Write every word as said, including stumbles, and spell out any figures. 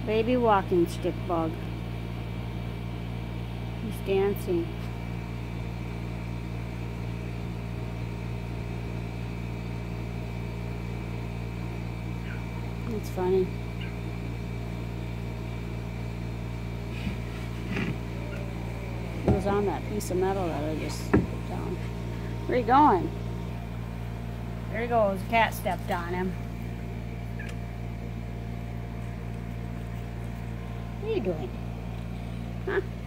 Baby walking stick bug. He's dancing. It's funny. He was on that piece of metal that I just put down. Where are you going? There he goes. Cat stepped on him. What are you doing? Huh?